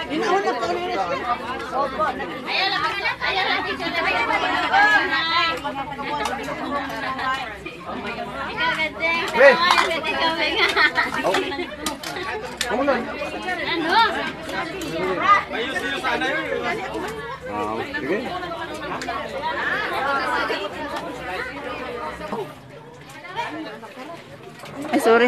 Ay, sorry.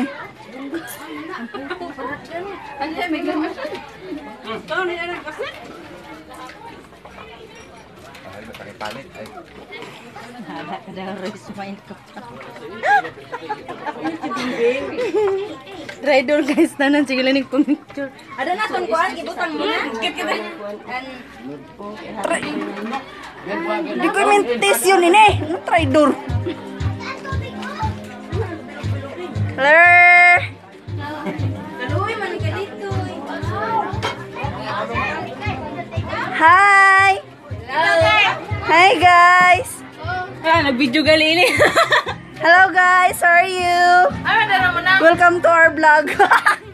Rider guys, tanan sige lang picture. Ada na ton kuan gibutang mo na. Dokumentasyon ini, rider. Hello. Kaluoy man ka dito. Hi. Hi guys. Nag-video gali ini. Hello guys, how are you? Welcome to our vlog.